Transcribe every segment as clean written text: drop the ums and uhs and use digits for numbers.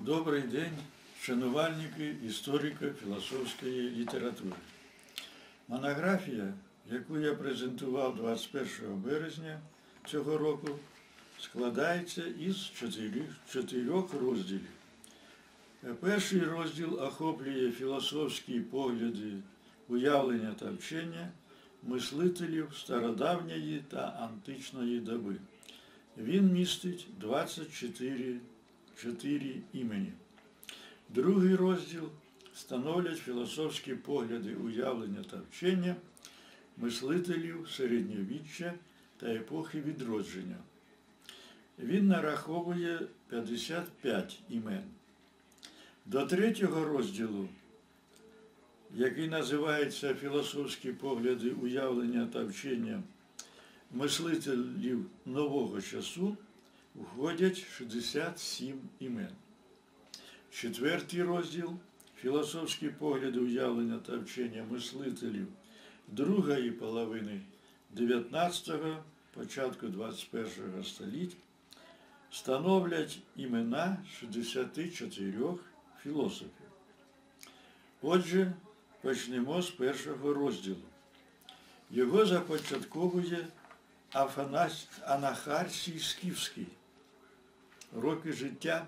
Добрий день, шанувальники історико-філософської літератури. Монографія, яку я презентував 21 березня цього року, складається із чотирьох розділів. Перший розділ охоплює філософські погляди, уявлення та вчення мислителів стародавньої та античної доби. Він містить 24 імені. Другий розділ становлять філософські погляди, уявлення та вчення мислителів середньовіччя та епохи відродження. Він нараховує 55 імен. До третього розділу, який називається «Філософські погляди, уявлення та вчення мислителів нового часу», входять 67 імен. Четвертий розділ «Філософські погляди, уявлення та вчення мислителів другої половини 19-го, початку 21-го століть» становлять імена 64 філософів. Отже, почнемо з першого розділу. Його започатковує Анахарсій Скіфський. Роки життя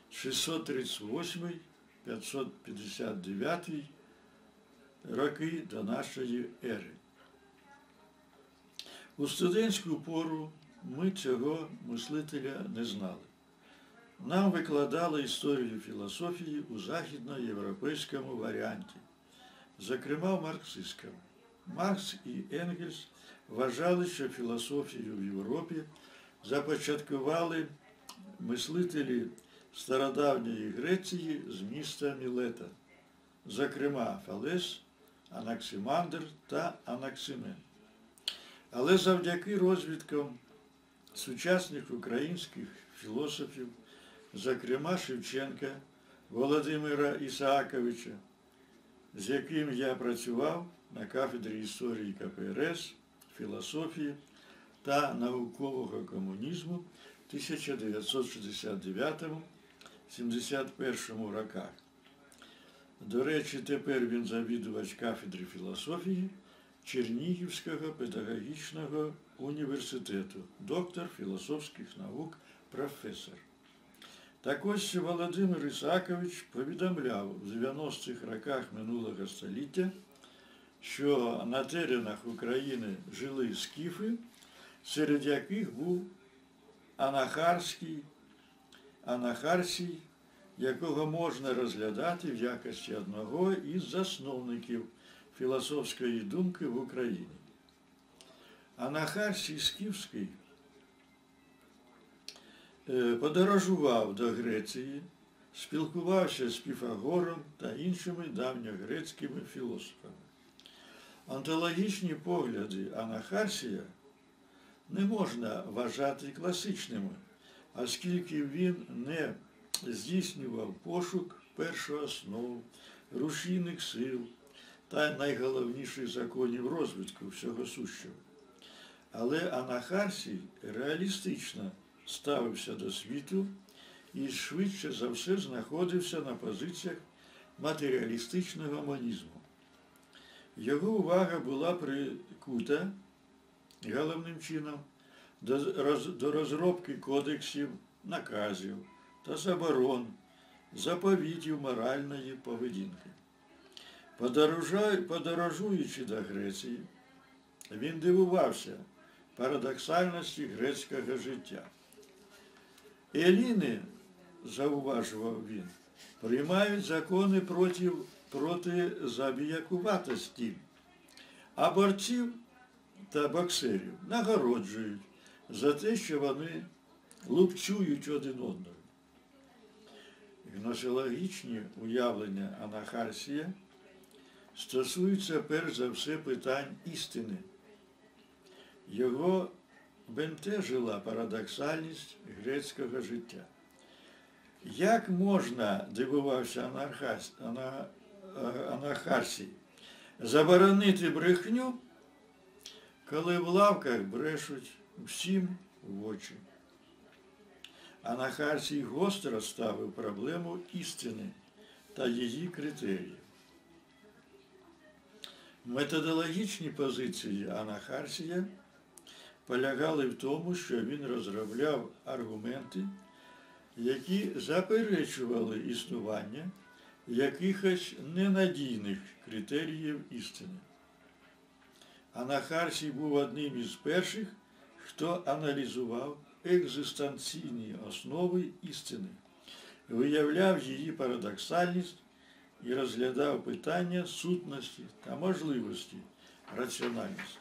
638-559 роки до нашої ери. У студентську пору ми цього мислителя не знали. Нам викладали історію філософії у західноєвропейському варіанті, зокрема в марксистському. Маркс і Енгельс вважали, що філософію в Європі започаткували мислителі стародавньої Греції з міста Мілета, зокрема Фалес, Анаксимандр та Анаксимен. Але завдяки розвідкам сучасних українських філософів, зокрема Шевченка, Володимира Ісааковича, з яким я працював на кафедрі історії КПРС, філософії та наукового комунізму в 1969-71 роках. До речі, тепер він завідувач кафедри філософії Чернігівського педагогічного університету, доктор філософських наук, професор. Так ось Володимир Ісаакович повідомляв в 90-х роках минулого століття, що на теренах України жили скіфи, серед яких був Анахарсій, якого можна розглядати в якості одного із засновників філософської думки в Україні. Анахарсій Скіфський подорожував до Греції, спілкувався з Піфагором та іншими давньогрецькими філософами. Онтологічні погляди Анахарсія не можна вважати класичними, оскільки він не здійснював пошук першооснов, рушійних сил та найголовніших законів розвитку всього сущого. Але Анахарсій реалістично ставився до світу і швидше за все знаходився на позиціях матеріалістичного монізму. Його увага була прикута головним чином до розробки кодексів, наказів та заборон, заповітів моральної поведінки. Подорожуючи до Греції, він дивувався парадоксальності грецького життя. Еліни, зауважував він, приймають закони проти забіякуватості, а борців та боксерів нагороджують за те, що вони лупцюють один одного. Гносеологічні уявлення Анахарсія стосуються перш за все питань істини. Його бентежила парадоксальність грецького життя. Як можна, дивувався Анахарсій, заборонити брехню, коли в лавках брешуть всім в очі? Анахарсій гостро ставив проблему істини та її критеріїв. Методологічні позиції Анахарсія полягали в тому, що він розробляв аргументи, які заперечували існування якихось ненадійних критеріїв істини. Анахарсій був одним із перших, хто аналізував екзистенційні основи істини, виявляв її парадоксальність і розглядав питання сутності та можливості раціональності.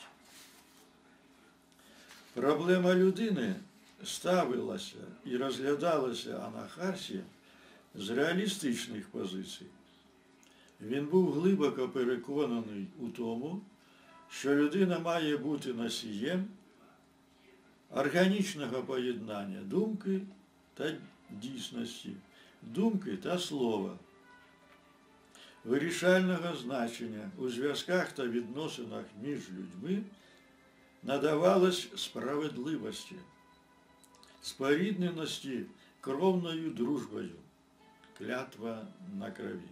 Проблема людини ставилася і розглядалася Анахарсієм з реалістичних позицій. Він був глибоко переконаний у тому, що людина має бути носієм органічного поєднання думки та дійсності, думки та слова, вирішального значення у зв'язках та відносинах між людьми надавалось справедливості, спорідненості кровною дружбою, клятва на крові.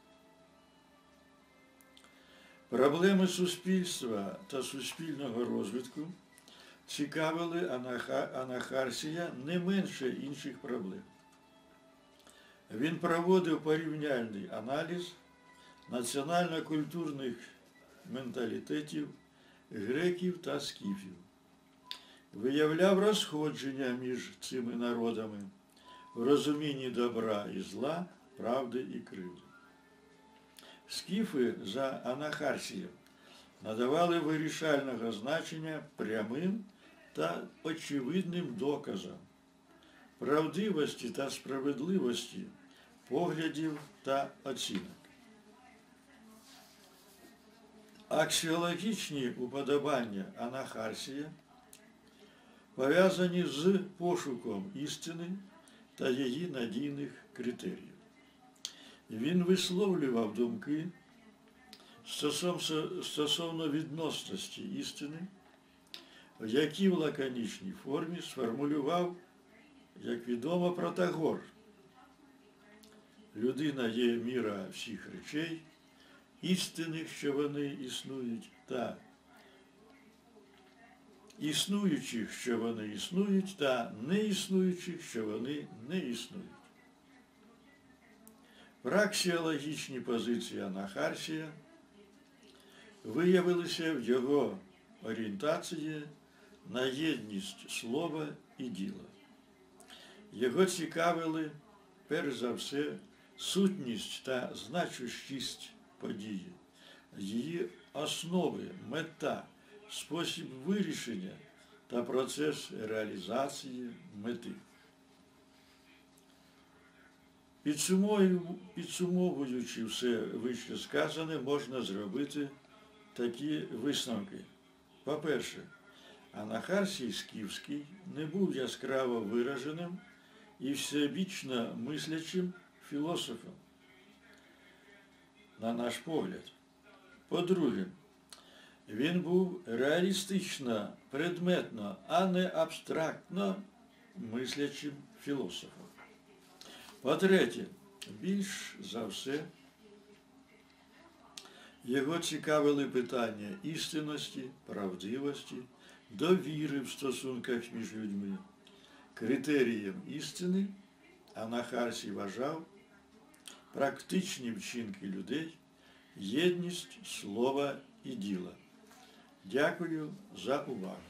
Проблеми суспільства та суспільного розвитку цікавили Анахарсія не менше інших проблем. Він проводив порівняльний аналіз національно-культурних менталітетів греків та скіфів, виявляв розходження між цими народами в розумінні добра і зла, правди і кривди. Скіфи за Анахарсієм надавали вирішального значення прямим та очевидним доказам, правдивості та справедливості поглядів та оцінок. Аксіологічні уподобання Анахарсія пов'язані з пошуком істини та її надійних критеріїв. Він висловлював думки стосовно відносності істини, які в лаконічній формі сформулював, як відомо, Протагор. Людина є міра всіх речей, істинних, що вони існують, та існуючих, що вони існують, та неіснуючих, що вони не існують. Праксіологічні позиції Анахарсія виявилися в його орієнтації на єдність слова і діла. Його цікавили, перш за все, сутність та значущість події, її основи, мета, спосіб вирішення та процес реалізації мети. Підсумовуючи все вище сказане, можна зробити такі висновки. По-перше, Анахарсій Скіфський не був яскраво вираженим і всебічно мислячим філософом, на наш погляд. По-друге, він був реалістично, предметно, а не абстрактно мислячим філософом. По-третє, більш за все, його цікавили питання істинності, правдивості, довіри в стосунках між людьми. Критерієм істини Анахарсій вважав практичні вчинки людей, єдність слова і діла. Дякую за увагу.